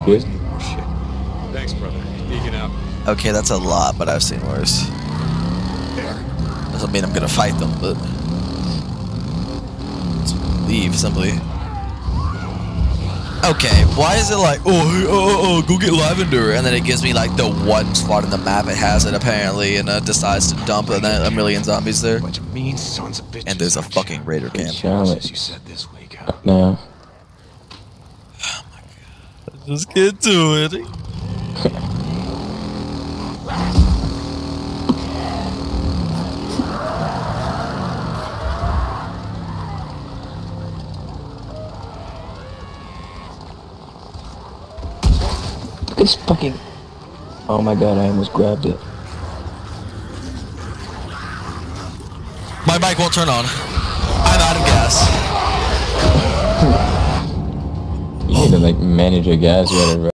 quit? Oh shit. Thanks, brother. Eking out. Okay, that's a lot, but I've seen worse. Doesn't mean I'm gonna fight them, but just leave simply. Okay, why is it like, oh, go get lavender, and then it gives me like the one spot in the map it has it apparently, and decides to dump a million zombies there. Bunch of mean sons of bitches. And there's a fucking raider camp. Charlotte. You said this week. No. Oh my god. Just get to it. It's fucking. Oh my god, I almost grabbed it. My bike won't turn on. I'm out of gas. You need to like manage your gas better, bro.